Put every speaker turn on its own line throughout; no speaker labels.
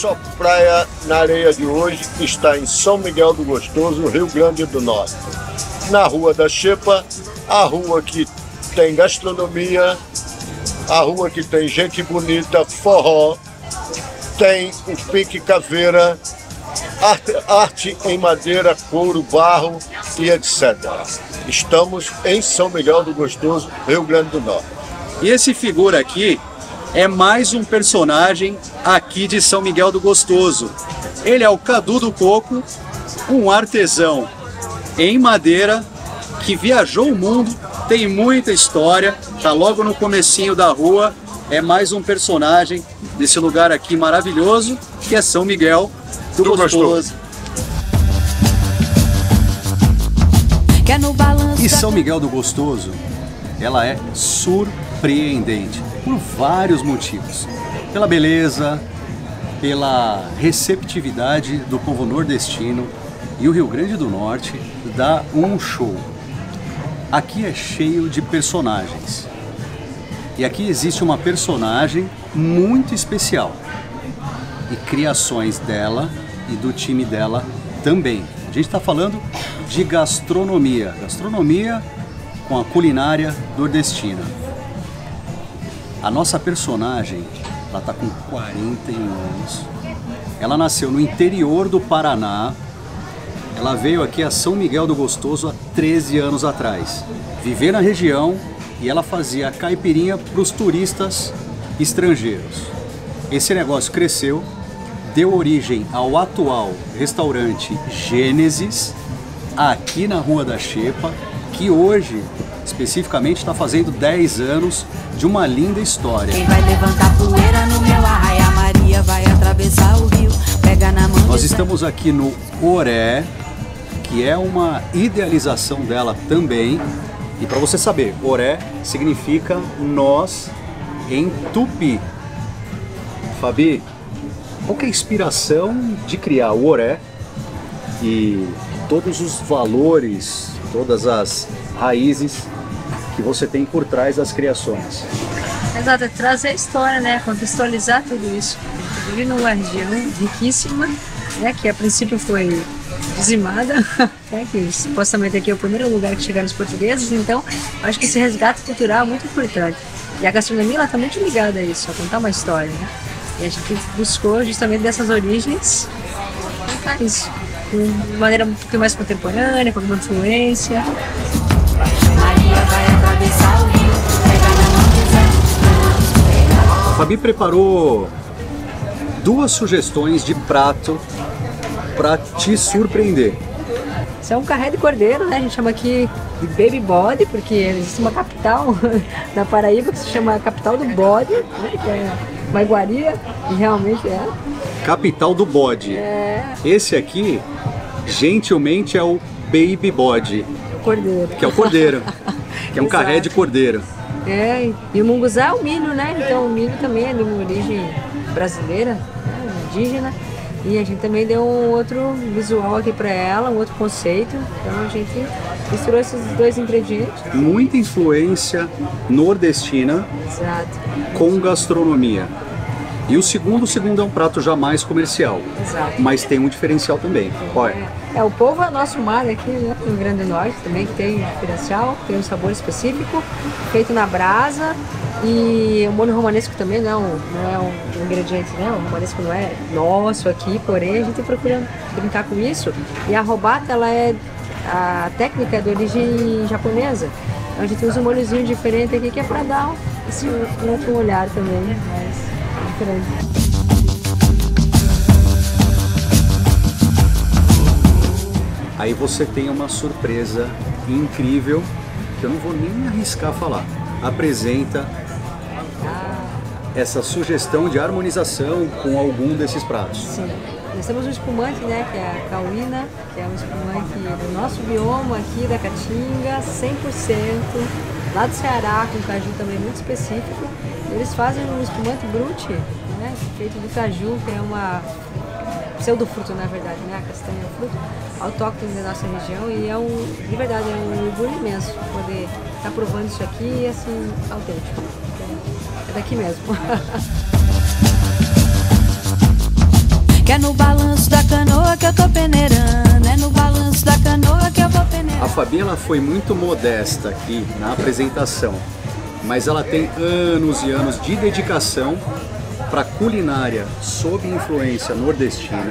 nossa praia na areia de hoje está em São Miguel do Gostoso, Rio Grande do Norte. Na Rua da Xepa, a rua que tem gastronomia, a rua que tem gente bonita, forró, tem o Pique Caveira, arte em madeira, couro, barro e etc. Estamos em São Miguel do Gostoso, Rio Grande do Norte.
E esse figura aqui é mais um personagem aqui de São Miguel do Gostoso. Ele é o Cadu do Coco, um artesão em madeira que viajou o mundo, tem muita história, tá logo no comecinho da rua, é mais um personagem desse lugar aqui maravilhoso, que é São Miguel do Gostoso. E São Miguel do Gostoso, ela é surpreendente por vários motivos. Pela beleza, pela receptividade do povo nordestino, e o Rio Grande do Norte dá um show. Aqui é cheio de personagens. E aqui existe uma personagem muito especial. E criações dela e do time dela também. A gente está falando de gastronomia. Gastronomia com a culinária nordestina. A nossa personagem, ela está com 41 anos. Ela nasceu no interior do Paraná. Ela veio aqui a São Miguel do Gostoso há 13 anos atrás. Viver na região e ela fazia caipirinha para os turistas estrangeiros. Esse negócio cresceu, deu origem ao atual restaurante Gênesis, aqui na Rua da Xepa, que hoje, especificamente, está fazendo 10 anos de uma linda história. Quem vai levantar poeira no meu arraia, Maria vai atravessar o rio, pega na mão. Nós estamos aqui no Oré, que é uma idealização dela também. E para você saber, Oré significa nós em tupi. Fabi, qual que é a inspiração de criar o Oré e todos os valores, todas as raízes que você tem por trás das criações?
Exato, é trazer a história, né? Contextualizar tudo isso. Vive numa região riquíssima, né? Que a princípio foi dizimada, né? Que supostamente aqui é o primeiro lugar que chegaram os portugueses, então acho que esse resgate cultural é muito importante. E a gastronomia está muito ligada a isso, a contar uma história, né? E a gente buscou justamente dessas origens contar isso de maneira um pouquinho mais contemporânea, com alguma influência.
A Fabi preparou 2 sugestões de prato para te surpreender.
Isso é um carré de cordeiro, né? A gente chama aqui de baby bode, porque existe uma capital na Paraíba que se chama capital do bode, né? Que é Maiguaria, e realmente é.
Capital do bode.
É.
Esse aqui, gentilmente, é o baby bode.
Cordeiro.
Que é o cordeiro. Que é um carré de cordeiro.
É, e o munguzá é o milho, né? Então o milho também é de uma origem brasileira, né? Indígena. E a gente também deu um outro visual aqui para ela, um outro conceito. Então a gente misturou esses 2 ingredientes.
Muita influência nordestina.
Exato.
Com gastronomia. E o segundo é um prato jamais comercial.
Exato.
Mas tem um diferencial também. Qual é?
O polvo é nosso mar aqui, né? No Rio Grande do Norte também, que tem diferencial, tem um sabor específico, feito na brasa. E o molho romanesco também não é um ingrediente, né? O romanesco não é nosso aqui, porém a gente procura brincar com isso. E a robata, a técnica é de origem japonesa. Então a gente usa um molhozinho diferente aqui que é para dar esse outro olhar também, mais diferente.
Aí você tem uma surpresa incrível, que eu não vou nem arriscar falar. Apresenta essa sugestão de harmonização com algum desses pratos.
Sim. Nós temos um espumante, né, que é a cauína, que é um espumante do nosso bioma aqui da Caatinga, 100%, lá do Ceará, com caju também muito específico. Eles fazem um espumante brute, né, feito do caju, que é uma pseudofruto, na verdade, né, a castanha é um fruto autóctone da nossa região, e de verdade, é um orgulho imenso poder estar provando isso aqui, assim, autêntico. É daqui mesmo.
Que é no balanço da canoa que eu tô peneirando. É no balanço da canoa que eu vou peneirar.
A Fabi ela foi muito modesta aqui na apresentação, mas ela tem anos e anos de dedicação para culinária sob influência nordestina.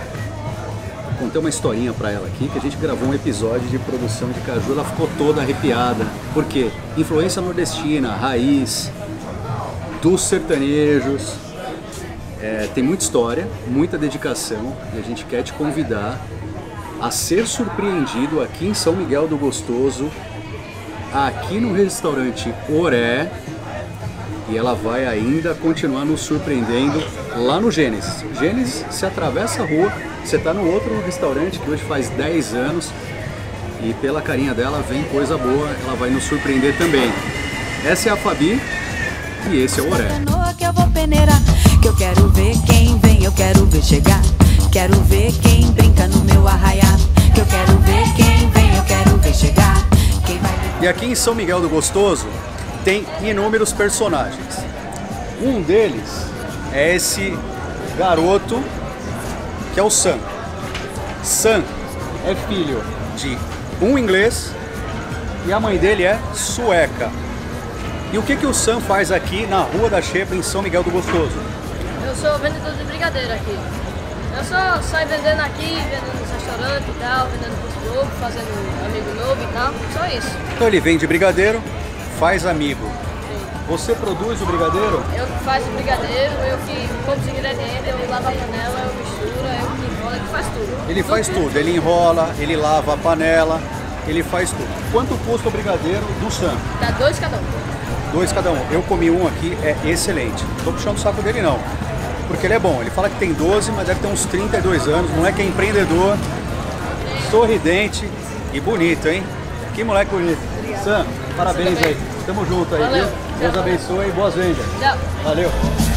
Contei uma historinha para ela aqui, que a gente gravou um episódio de produção de caju, ela ficou toda arrepiada. Por quê? Influência nordestina, raiz, dos sertanejos, tem muita história, muita dedicação, e a gente quer te convidar a ser surpreendido aqui em São Miguel do Gostoso, aqui no restaurante Oré, e ela vai ainda continuar nos surpreendendo lá no Gênesis. Gênesis, você atravessa a rua, você está no outro restaurante que hoje faz 10 anos, e pela carinha dela vem coisa boa, ela vai nos surpreender também. Essa é a Fabi e esse é o Oré.
Que eu vou peneirar, que eu quero ver quem vem, eu quero ver chegar. Quero ver quem brinca no meu arraiá. Que eu quero ver quem vem, eu quero ver chegar. Quem vai...
E aqui em São Miguel do Gostoso tem inúmeros personagens. Um deles é esse garoto que é o Sam. Sam é filho de um inglês e a mãe dele é sueca. E o que o Sam faz aqui na Rua da Xepa, em São Miguel do Gostoso?
Eu sou vendedor de brigadeiro aqui. Eu só saio vendendo aqui, vendendo nos restaurantes e tal, vendendo curso novo, fazendo amigo novo e tal, só isso.
Então ele vende brigadeiro, faz amigo.
Sim.
Você produz o brigadeiro?
Eu que faço o brigadeiro, eu que compro os ingredientes, eu lavo a panela, eu misturo, eu que enrola, ele faz tudo.
Ele faz tudo, ele enrola, ele lava a panela, ele faz tudo. Quanto custa o brigadeiro do Sam?
Dá 2 cada um.
2 cada um. Eu comi um aqui, é excelente. Não tô puxando o saco dele não, porque ele é bom. Ele fala que tem 12, mas deve ter uns 32 anos. O moleque é empreendedor, sorridente e bonito, hein? Que moleque bonito. Sam, parabéns aí. Tamo junto aí,
valeu.
Viu? Deus abençoe e boas vendas.
Tchau.
Valeu.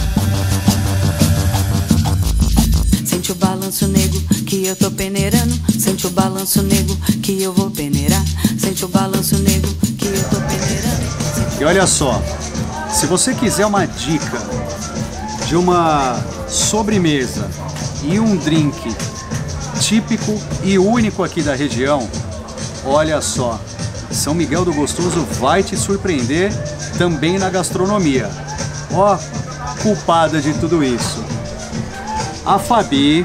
Sente o balanço nego que eu tô peneirando. Sente o balanço nego que eu vou peneirar. Sente o balanço nego que eu tô peneirando.
E olha só, se você quiser uma dica de uma sobremesa e um drink típico e único aqui da região, olha só, São Miguel do Gostoso vai te surpreender também na gastronomia. Ó, culpada de tudo isso. A Fabi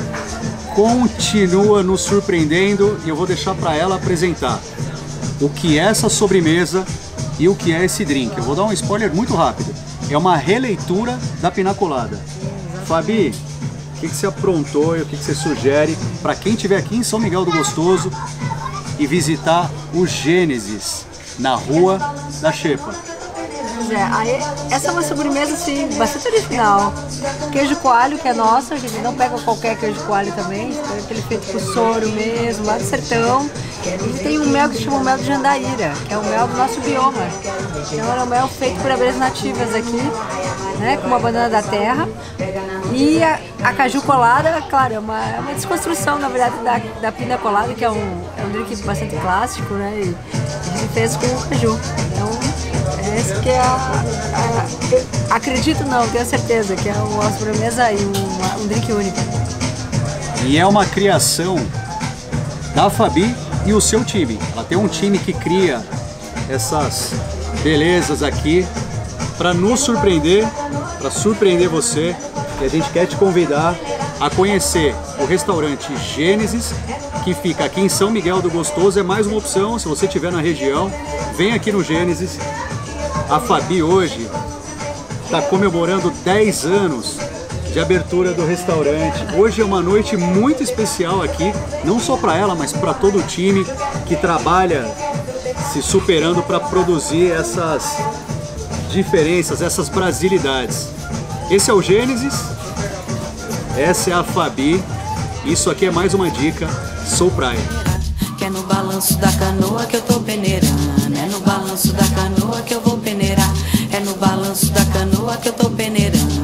continua nos surpreendendo e eu vou deixar para ela apresentar o que é essa sobremesa e o que é esse drink. Eu vou dar um spoiler muito rápido. É uma releitura da Pina Colada. Fabi, o que você aprontou e o que você sugere para quem estiver aqui em São Miguel do Gostoso e visitar o Gênesis, na Rua da Xepa?
Pois é, aí, essa é uma sobremesa assim, bastante original. Queijo coalho, que é nosso, a gente não pega qualquer queijo coalho também, é aquele feito com soro mesmo, lá do sertão. E tem um mel que se chama mel de Jandaíra, que é o mel do nosso bioma. Então é um mel feito por abelhas nativas aqui, né, com uma banana da terra. E a caju colada, claro, é uma desconstrução, na verdade, da pina colada, que é um drink bastante clássico, né, e a gente fez com o caju. Então, esse que é acredito não, tenho certeza, que é uma sobremesa e um drink único.
E é uma criação da Fabi e o seu time. Ela tem um time que cria essas belezas aqui para nos surpreender, para surpreender você. E a gente quer te convidar a conhecer o restaurante Gênesis, que fica aqui em São Miguel do Gostoso. É mais uma opção, se você estiver na região, vem aqui no Gênesis. A Fabi hoje está comemorando 10 anos de abertura do restaurante. Hoje é uma noite muito especial aqui, não só para ela, mas para todo o time que trabalha se superando para produzir essas diferenças, essas brasilidades. Esse é o Gênesis, essa é a Fabi, isso aqui é mais uma dica, Sou Praia.
Que é no balanço da canoa que eu tô peneirando. É no balanço da canoa que eu vou peneirar. É no balanço da canoa que eu tô peneirando.